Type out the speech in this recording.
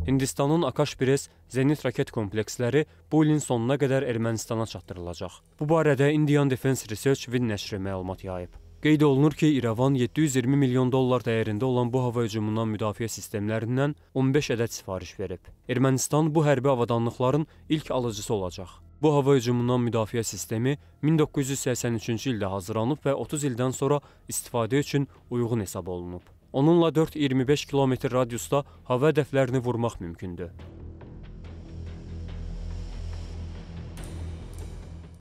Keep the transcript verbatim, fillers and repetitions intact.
Hindistanın Akash-Pires Zenit raket kompleksləri bu ilin sonuna qədər Ermənistana çatdırılacaq. Bu barədə Indian Defense Research Win nəşri məlumat yayıb. Qeyd olunur ki, İrəvan yeddi yüz iyirmi milyon dollar dəyərində olan bu hava hücumundan müdafiə sistemlərindən on beş ədəd sifariş verib. Ermənistan bu hərbi avadanlıqların ilk alıcısı olacaq. Bu hava hücumundan müdafiə sistemi min doqquz yüz səksən üçüncü ildə hazırlanıb və otuz ildən sonra istifadə üçün uyğun hesab olunub. Onunla dörd iyirmi beş kilometr radiusda hava hədəflərini vurmaq mümkündür.